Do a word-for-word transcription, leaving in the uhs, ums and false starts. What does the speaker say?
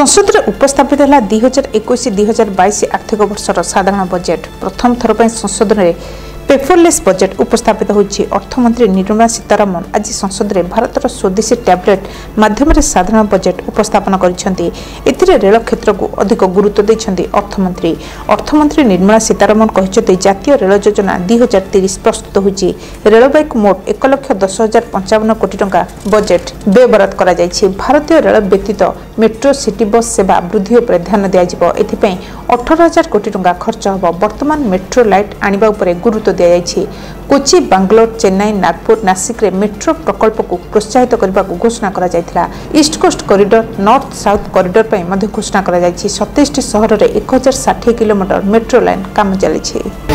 संसद में उपस्थापित है दुई हजार इक्कीस दुई हजार बैश आर्थिक वर्षर साधारण बजेट। प्रथम थर पर संसद में पेपरलेस बजेट उपस्थापित होती। अर्थमंत्री निर्मला सीतारमण आज संसद में भारतर स्वदेशी टैबलेट माध्यम साधारण बजेट उपस्थापन कर रेल क्षेत्र को अधिक गुरुत्व देते अर्थमंत्री। अर्थमंत्री निर्मला सीतारमण कहते जातीय रेल योजना दुई हजार तीस प्रस्तुत होती। रेलवे को मोट एक लक्ष दस हजार पंचावन कोटी टंका बजेट व्ययबराद कर भारतीय रेल व्यतीत मेट्रो सिटी बस सेवा वृद्धि पर ध्यान दिज्व। एथिपाई अठारह हजार कोटी टंका खर्च होब। वर्तमान मेट्रो लाइट आनिबा उपरे गुरुत्व दिया। कोची, बांग्लोर, चेन्नई, नागपुर, नासिक रे मेट्रो प्रकल्प को प्रोत्साहित करने को घोषणा करा जायथिला। East coast corridor, north south corridor पर मध्य घोषणा करा जायछि। सत्ताईस सहर में एक हजार षाठी किलोमीटर मेट्रो लाइन काम चली।